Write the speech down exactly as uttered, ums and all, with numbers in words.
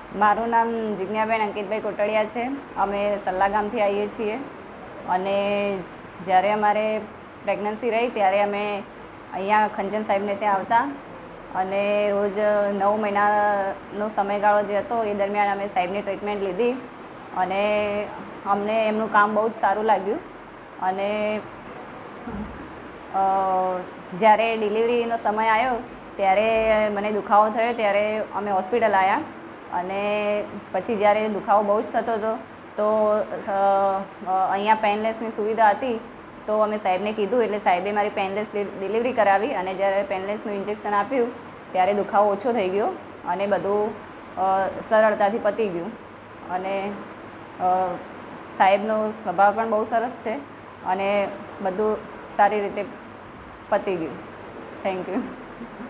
મારું નામ જિજ્ઞાબેન અંકિતભાઈ કોટડિયા છે. અમે સલ્લા ગામથી આવીએ છીએ અને જ્યારે અમારે પ્રેગ્નન્સી રહી ત્યારે અમે અહીંયા ખંજન સાહેબને ત્યાં આવતા અને રોજ નવ મહિનાનો સમયગાળો જે હતો એ દરમિયાન અમે સાહેબની ટ્રીટમેન્ટ લીધી અને અમને એમનું કામ બહુ જ સારું લાગ્યું. અને જ્યારે ડિલિવરીનો સમય આવ્યો ત્યારે મને દુખાવો થયો ત્યારે અમે હોસ્પિટલ આવ્યા અને પછી જ્યારે દુખાવો બહુ જ થતો હતો તો અહીંયા પેઇનલેસની સુવિધા હતી તો અમે સાહેબને કીધું એટલે સાહેબે મારી પેઇનલેસ ડિલિવરી કરાવી અને જ્યારે પેઇનલેસનું ઇન્જેક્શન આપ્યું ત્યારે દુખાવો ઓછો થઈ ગયો અને બધું સરળતાથી પતી ગયું. અને સાહેબનો સ્વભાવ પણ બહુ સરસ છે અને બધું સારી રીતે પતી ગયું. Thank you.